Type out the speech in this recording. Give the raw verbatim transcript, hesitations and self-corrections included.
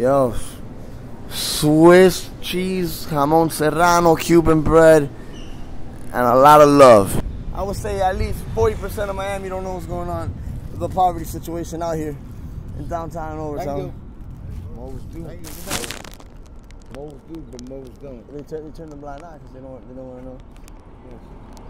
Yo, Swiss cheese, jamon serrano, Cuban bread, and a lot of love. I would say at least forty percent of Miami don't know what's going on with the poverty situation out here in downtown Overtown. Most do. Most do, but most don't. They turn, they turn the blind eye because they don't, they don't want to know. Yes.